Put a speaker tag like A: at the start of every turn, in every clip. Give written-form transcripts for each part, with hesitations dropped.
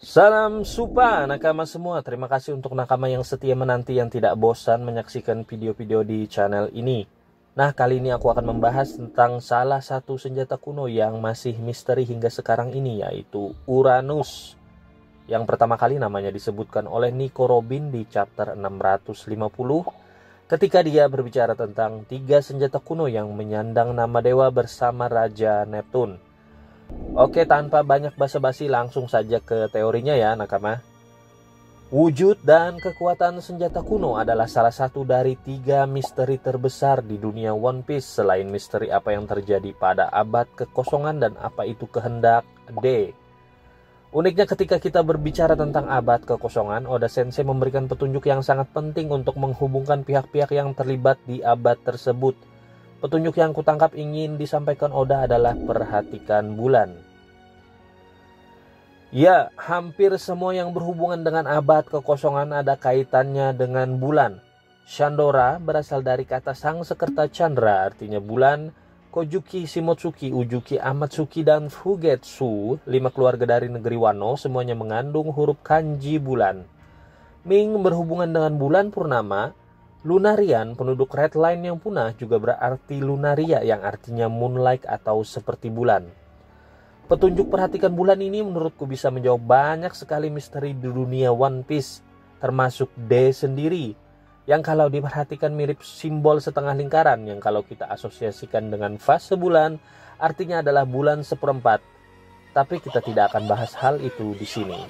A: Salam Supa nakama semua. Terima kasih untuk nakama yang setia menanti yang tidak bosan menyaksikan video-video di channel ini. Nah, kali ini aku akan membahas tentang salah satu senjata kuno yang masih misteri hingga sekarang ini, yaitu Uranus. Yang pertama kali namanya disebutkan oleh Nico Robin di chapter 650 ketika dia berbicara tentang 3 senjata kuno yang menyandang nama dewa bersama Raja Neptune. Oke, tanpa banyak basa-basi langsung saja ke teorinya ya nakama. Wujud dan kekuatan senjata kuno adalah salah satu dari 3 misteri terbesar di dunia One Piece, selain misteri apa yang terjadi pada abad kekosongan dan apa itu kehendak D. Uniknya ketika kita berbicara tentang abad kekosongan, Oda Sensei memberikan petunjuk yang sangat penting untuk menghubungkan pihak-pihak yang terlibat di abad tersebut. Petunjuk yang kutangkap ingin disampaikan Oda adalah perhatikan bulan. Ya, hampir semua yang berhubungan dengan abad kekosongan ada kaitannya dengan bulan. Shandora berasal dari kata Sangsekerta Chandra, artinya bulan. Kojuki, Shimotsuki, Ujuki, Amatsuki, dan Fugetsu, 5 keluarga dari negeri Wano, semuanya mengandung huruf kanji bulan. Ming berhubungan dengan bulan purnama. Lunarian, penduduk Red Line yang punah, juga berarti Lunaria yang artinya moonlight atau seperti bulan. Petunjuk perhatikan bulan ini menurutku bisa menjawab banyak sekali misteri di dunia One Piece, termasuk D sendiri, yang kalau diperhatikan mirip simbol setengah lingkaran yang kalau kita asosiasikan dengan fase bulan, artinya adalah bulan seperempat. Tapi kita tidak akan bahas hal itu di sini.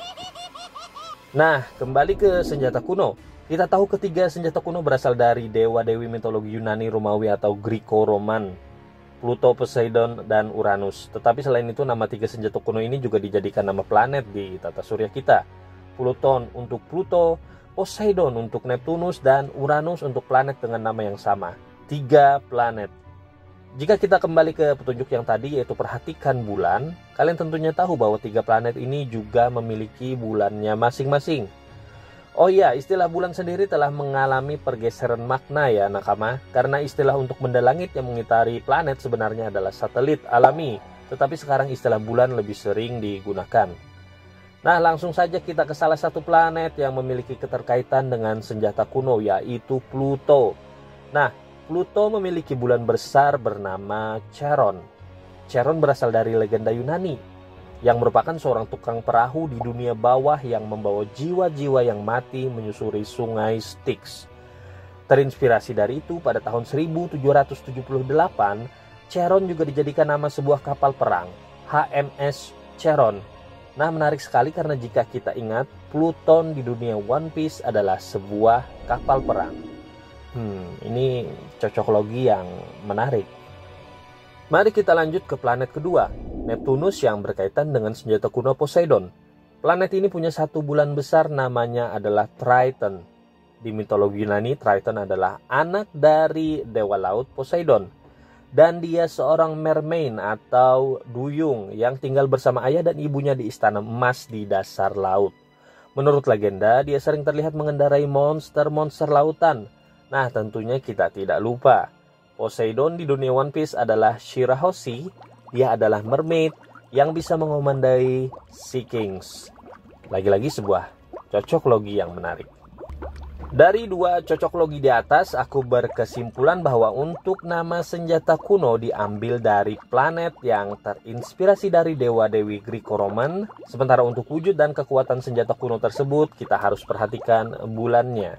A: Nah, kembali ke senjata kuno. Kita tahu ketiga senjata kuno berasal dari dewa-dewi mitologi Yunani, Romawi atau Greco-Roman, Pluto, Poseidon, dan Uranus. Tetapi selain itu nama 3 senjata kuno ini juga dijadikan nama planet di tata surya kita. Pluton untuk Pluto, Poseidon untuk Neptunus, dan Uranus untuk planet dengan nama yang sama. 3 planet. Jika kita kembali ke petunjuk yang tadi yaitu perhatikan bulan, kalian tentunya tahu bahwa 3 planet ini juga memiliki bulannya masing-masing. Oh iya, istilah bulan sendiri telah mengalami pergeseran makna ya nakama, karena istilah untuk benda langit yang mengitari planet sebenarnya adalah satelit alami, tetapi sekarang istilah bulan lebih sering digunakan. Nah, langsung saja kita ke salah satu planet yang memiliki keterkaitan dengan senjata kuno, yaitu Pluto. Nah, Pluto memiliki bulan besar bernama Charon. Charon berasal dari legenda Yunani, yang merupakan seorang tukang perahu di dunia bawah yang membawa jiwa-jiwa yang mati menyusuri sungai Styx. Terinspirasi dari itu, pada tahun 1778, Charon juga dijadikan nama sebuah kapal perang, HMS Charon. Nah, menarik sekali karena jika kita ingat, Pluton di dunia One Piece adalah sebuah kapal perang. Ini cocok logi yang menarik. Mari kita lanjut ke planet kedua, Neptunus yang berkaitan dengan senjata kuno Poseidon. Planet ini punya satu bulan besar namanya adalah Triton. Di mitologi Yunani, Triton adalah anak dari dewa laut Poseidon. Dan dia seorang mermaid atau duyung yang tinggal bersama ayah dan ibunya di istana emas di dasar laut. Menurut legenda, dia sering terlihat mengendarai monster-monster lautan. Nah, tentunya kita tidak lupa, Poseidon di dunia One Piece adalah Shirahoshi. Dia adalah mermaid yang bisa mengomandai Sea Kings. Lagi-lagi sebuah cocok logi yang menarik. Dari 2 cocok logi di atas, aku berkesimpulan bahwa untuk nama senjata kuno diambil dari planet yang terinspirasi dari dewa-dewi Greco-Roman. Sementara untuk wujud dan kekuatan senjata kuno tersebut, kita harus perhatikan bulannya.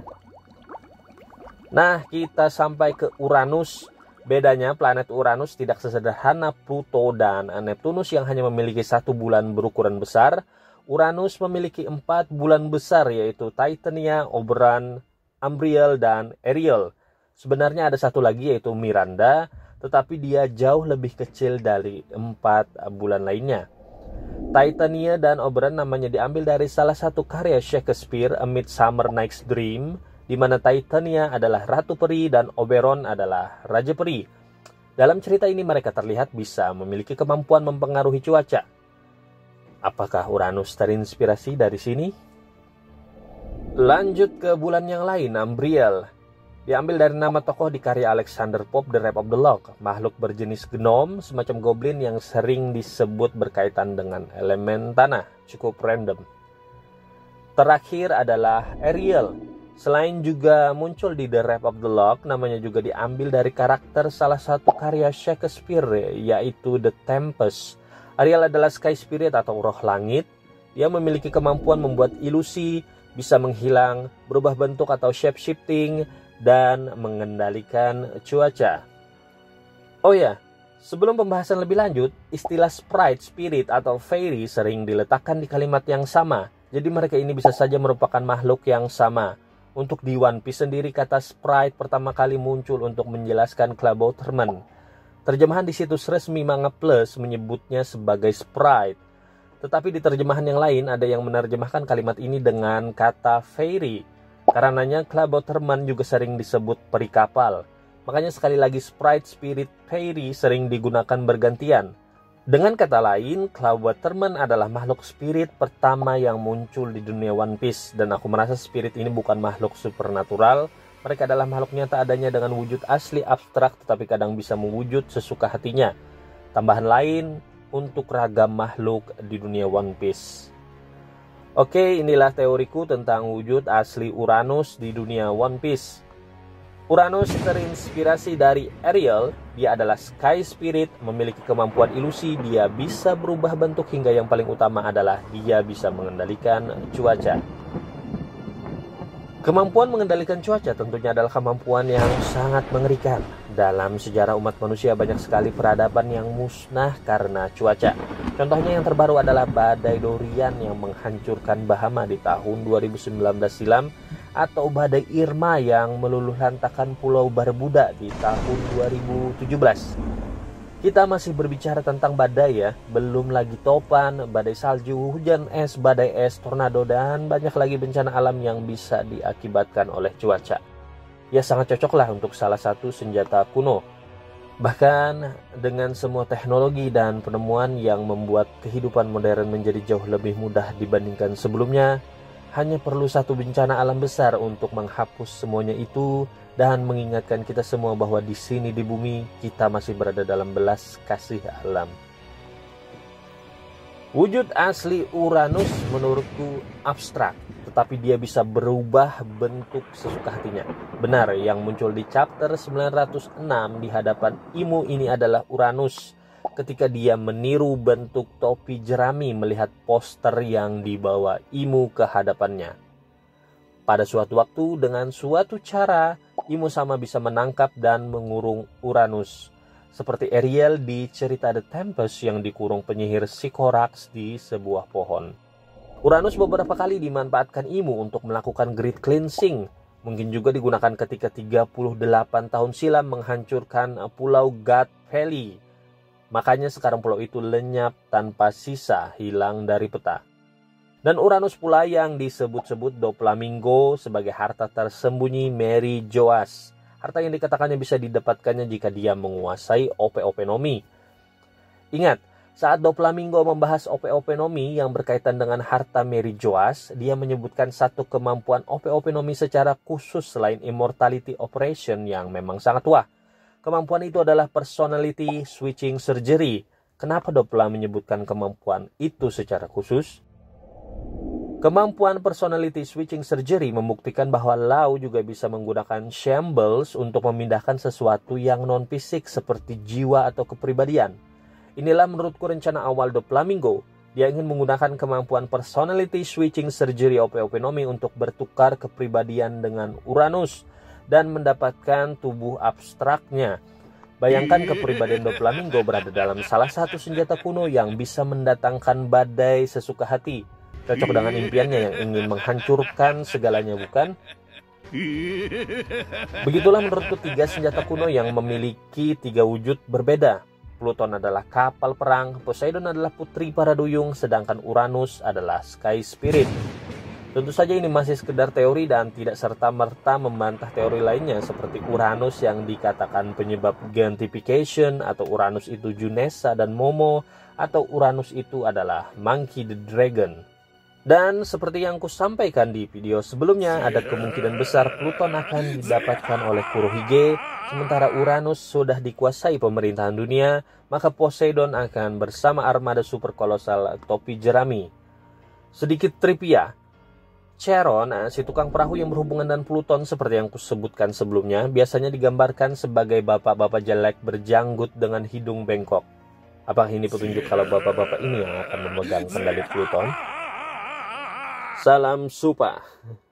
A: Nah, kita sampai ke Uranus. Bedanya, planet Uranus tidak sesederhana Pluto dan Neptunus yang hanya memiliki 1 bulan berukuran besar. Uranus memiliki 4 bulan besar, yaitu Titania, Oberon, Umbriel, dan Ariel. Sebenarnya ada 1 lagi yaitu Miranda, tetapi dia jauh lebih kecil dari 4 bulan lainnya. Titania dan Oberon namanya diambil dari salah satu karya Shakespeare, A Midsummer Night's Dream, di mana Titania adalah ratu peri dan Oberon adalah raja peri. Dalam cerita ini mereka terlihat bisa memiliki kemampuan mempengaruhi cuaca. Apakah Uranus terinspirasi dari sini? Lanjut ke bulan yang lain, Umbriel. Diambil dari nama tokoh di karya Alexander Pope, The Rap of the Lock, makhluk berjenis gnome, semacam goblin yang sering disebut berkaitan dengan elemen tanah, cukup random. Terakhir adalah Ariel. Selain juga muncul di The Rape of the Lock, namanya juga diambil dari karakter salah satu karya Shakespeare, yaitu The Tempest. Ariel adalah sky spirit atau roh langit. Dia memiliki kemampuan membuat ilusi, bisa menghilang, berubah bentuk atau shape shifting, dan mengendalikan cuaca. Oh ya, sebelum pembahasan lebih lanjut, istilah sprite, spirit, atau fairy sering diletakkan di kalimat yang sama. Jadi mereka ini bisa saja merupakan makhluk yang sama. Untuk di One Piece sendiri, kata sprite pertama kali muncul untuk menjelaskan Klabauterman. Terjemahan di situs resmi Manga Plus menyebutnya sebagai sprite. Tetapi di terjemahan yang lain ada yang menerjemahkan kalimat ini dengan kata fairy. Karenanya Klabauterman juga sering disebut peri kapal. Makanya sekali lagi sprite, spirit, fairy sering digunakan bergantian. Dengan kata lain, Klabauterman adalah makhluk spirit pertama yang muncul di dunia One Piece. Dan aku merasa spirit ini bukan makhluk supernatural. Mereka adalah makhluk nyata adanya dengan wujud asli abstrak, tetapi kadang bisa mewujud sesuka hatinya. Tambahan lain untuk ragam makhluk di dunia One Piece. Oke, inilah teoriku tentang wujud asli Uranus di dunia One Piece. Uranus terinspirasi dari Ariel. Dia adalah sky spirit, memiliki kemampuan ilusi, dia bisa berubah bentuk, hingga yang paling utama adalah dia bisa mengendalikan cuaca. Kemampuan mengendalikan cuaca tentunya adalah kemampuan yang sangat mengerikan. Dalam sejarah umat manusia banyak sekali peradaban yang musnah karena cuaca. Contohnya yang terbaru adalah badai Dorian yang menghancurkan Bahama di tahun 2019 silam, atau badai Irma yang meluluhlantakkan Pulau Barbuda di tahun 2017. Kita masih berbicara tentang badai ya, belum lagi topan, badai salju, hujan es, badai es, tornado, dan banyak lagi bencana alam yang bisa diakibatkan oleh cuaca. Ya sangat cocoklah untuk salah satu senjata kuno. Bahkan dengan semua teknologi dan penemuan yang membuat kehidupan modern menjadi jauh lebih mudah dibandingkan sebelumnya, hanya perlu satu bencana alam besar untuk menghapus semuanya itu dan mengingatkan kita semua bahwa di sini di bumi kita masih berada dalam belas kasih alam. Wujud asli Uranus menurutku abstrak, tetapi dia bisa berubah bentuk sesuka hatinya. Benar, yang muncul di chapter 906 di hadapan Imu ini adalah Uranus. Ketika dia meniru bentuk topi jerami melihat poster yang dibawa Imu ke hadapannya. Pada suatu waktu dengan suatu cara, Imu sama bisa menangkap dan mengurung Uranus. Seperti Ariel di cerita The Tempest yang dikurung penyihir Sycorax di sebuah pohon. Uranus beberapa kali dimanfaatkan Imu untuk melakukan great cleansing. Mungkin juga digunakan ketika 38 tahun silam menghancurkan Pulau God Valley. Makanya sekarang pulau itu lenyap tanpa sisa, hilang dari peta. Dan Uranus pula yang disebut-sebut Doflamingo sebagai harta tersembunyi Mary Joas. Harta yang dikatakannya bisa didapatkannya jika dia menguasai Ope-Openomi. Ingat, saat Doflamingo membahas Ope-Openomi yang berkaitan dengan harta Mary Joas, dia menyebutkan satu kemampuan Ope-Openomi secara khusus selain Immortality Operation yang memang sangat tua. Kemampuan itu adalah Personality Switching Surgery. Kenapa Dofla menyebutkan kemampuan itu secara khusus? Kemampuan Personality Switching Surgery membuktikan bahwa Lau juga bisa menggunakan shambles untuk memindahkan sesuatu yang non-fisik seperti jiwa atau kepribadian. Inilah menurutku rencana awal Doflamingo. Dia ingin menggunakan kemampuan Personality Switching Surgery Ope-Openomi untuk bertukar kepribadian dengan Uranus dan mendapatkan tubuh abstraknya. Bayangkan kepribadian Doflamingo berada dalam salah satu senjata kuno yang bisa mendatangkan badai sesuka hati. Cocok dengan impiannya yang ingin menghancurkan segalanya, bukan? Begitulah menurutku tiga senjata kuno yang memiliki tiga wujud berbeda. Pluton adalah kapal perang, Poseidon adalah putri para duyung, sedangkan Uranus adalah sky spirit. Tentu saja ini masih sekedar teori dan tidak serta-merta membantah teori lainnya seperti Uranus yang dikatakan penyebab Gantification, atau Uranus itu Junessa dan Momo, atau Uranus itu adalah Monkey the Dragon. Dan seperti yang kusampaikan di video sebelumnya, ada kemungkinan besar Pluton akan didapatkan oleh Kurohige, sementara Uranus sudah dikuasai pemerintahan dunia, maka Poseidon akan bersama armada super kolosal topi jerami. Sedikit trivia. Charon, si tukang perahu yang berhubungan dengan Pluton seperti yang kusebutkan sebelumnya, biasanya digambarkan sebagai bapak-bapak jelek berjanggut dengan hidung bengkok. Apakah ini petunjuk kalau bapak-bapak ini yang akan memegang kendali Pluton? Salam Supa.